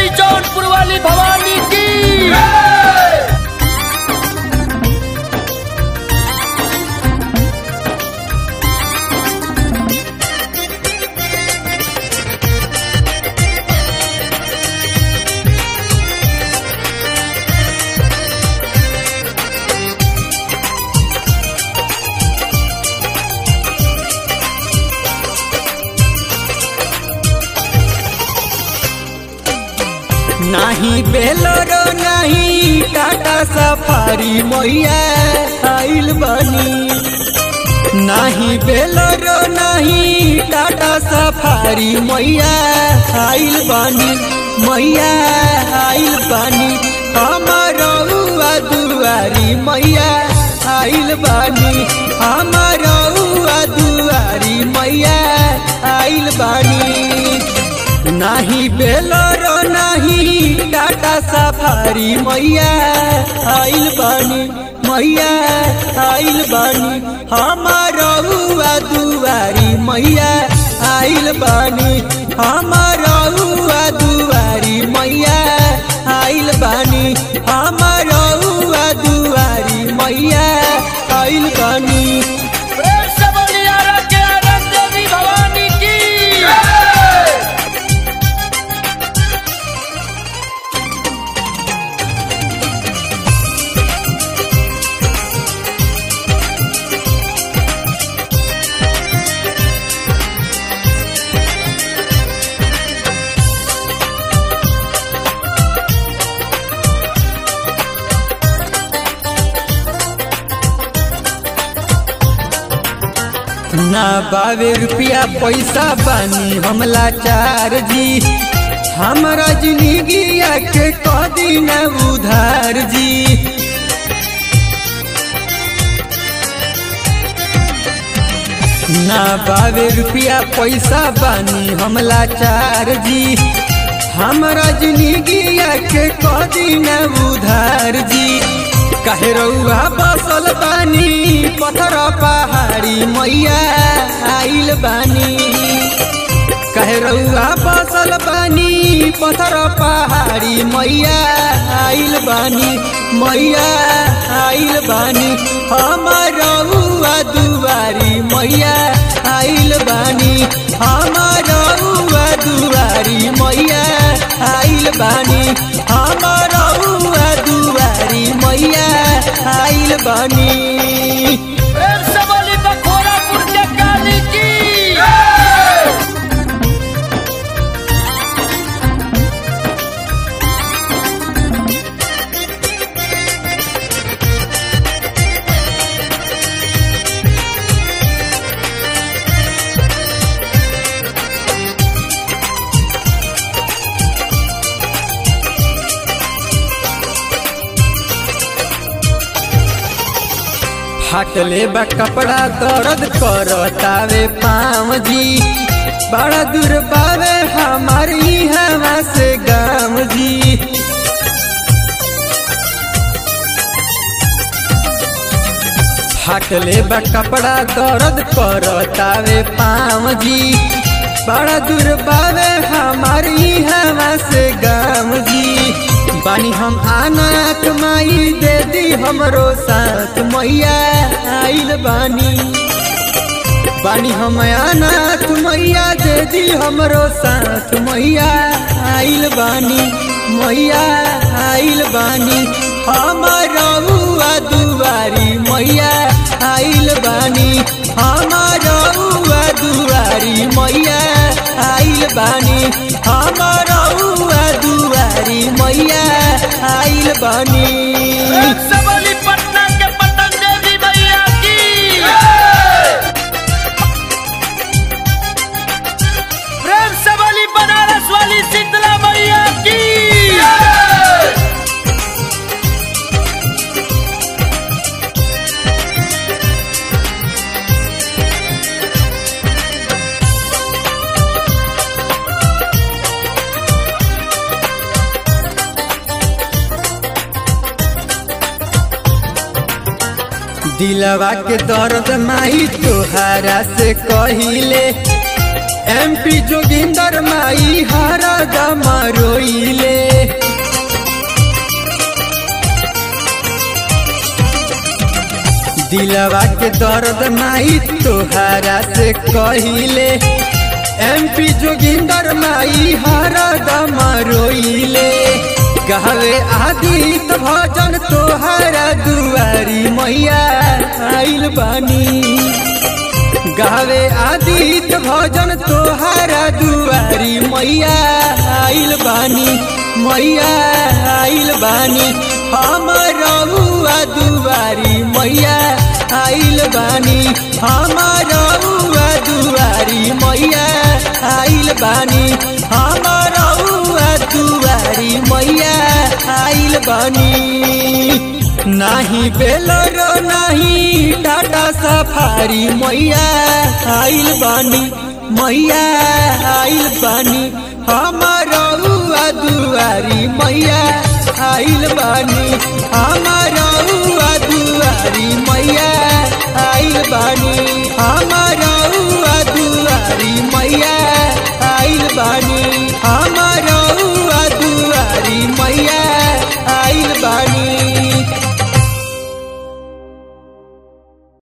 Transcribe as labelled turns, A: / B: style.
A: जौनपुर वाली भवानी की।
B: नहीं बेलोरो नहीं टाटा सफारी मैया आइल बनी। नहीं बेलोरो नहीं टाटा सफारी मैया आइल बनी। मैया आइल बनी हमारा दुआरी मैया आइल बनी। हमारा दुआरी मैया आइल बनी। नहीं बेलोरो नहीं टाटा सफारी मैया आइल बनी। मैया आइल बनी हमारा दुआरी मैया आइल बनी। हमारा दुआरी मैया आइल बनी। हमारा दुआरी मैया आइल बनी। ना बावे रुपया पैसा बानी हमला चार जी। हमारा जिंदगी के कदी न उधार जी। ना बावे रुपया पैसा बानी हमला चार जी। हमारा जिंदगी के कदी न उधार जी। काहे रउआ बसल बानी पत्थर पहाड़ी मैया आइल बानी। काहे रउआ बसल बानी पत्थर पहाड़ी मैया आइल बानी। मैया आइल बानी हमारा दुआरी मैया आइल बानी। हमारा दुआरी मैया आइल बानी। हमारा दुआरी मैया आइल बानी।
A: बखोरापुर के काली की।
B: फाटले बा कपड़ा दर्द करतावे पाँव जी। बड़ा दूर बावे हमारी हवा से गाँव जी। फाटले बा कपड़ा दर्द करतावे पाँव जी। बड़ा दूर बावे हमारी हवा से गाँव जी। बानी हम अनाथ माई दे दी हमरो साथ मैया आइल बानी। बानी हम अनाथ मैया दे दी हमरो साथ मैया आइल बानी। मैया आइल बानी हमारा दुआरी मैया आइल बानी। हमारा दुआरी मैया आइल बानी। हमारा दुआरी मैया आइल बानी।
A: पटना के पटन देवी मैया की। प्रेम से वाली बनारस वाली शीतला मैया की।
B: दिलवा के दर्द माई तोहरा से कहिले। MP जोगिंदर माई हरदम रोइले। दिलवा के दर्द माई तोहरा से कहिले MP जोगिंदर माई हरदम रोइले गावे आदित भजन तोहरा दुआरी मैया आइल बानी गावे आदित भजन तोहरा दुआरी मैया आइल बानी मैया आइल बानी हमारा दुआरी मैया आइल बानी हमारा दुआरी मैया आइल बानी हमारा दुआरी मैया आइल बानी नाही बेलरो नाही टाटा सफारी मैया आइल बानी मैया आइल बानी हमारा दुआरी मैया आइल बानी हमारा दुआरी मैया आइल बानी हमारा दुआरी मैया आइल बानी हमारा दुआरी मैया